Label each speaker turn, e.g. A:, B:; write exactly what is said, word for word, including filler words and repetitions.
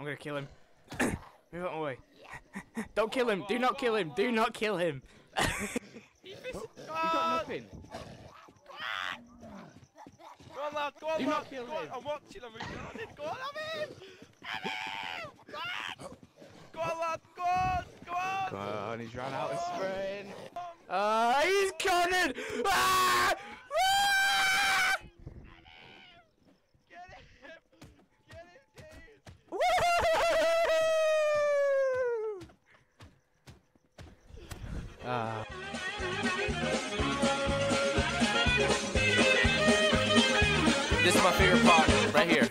A: I'm gonna kill him. Move out of my way. Don't kill him. Do not kill him. Do not kill him.
B: He's got nothing.
C: Go on, lad. Go on,
B: Do
C: lad.
B: not kill
C: Go on.
B: him.
C: I'm watching. I'm recording. Go on, I'm in. I'm in. Go on, lad. Go on. Go on.
B: Come on, he's run out of sprint.
A: Ah, uh, he's coming. Ah! Ah!
C: Get him. Get him, dude.
A: Woo! Ah.
D: This is my favorite part right here.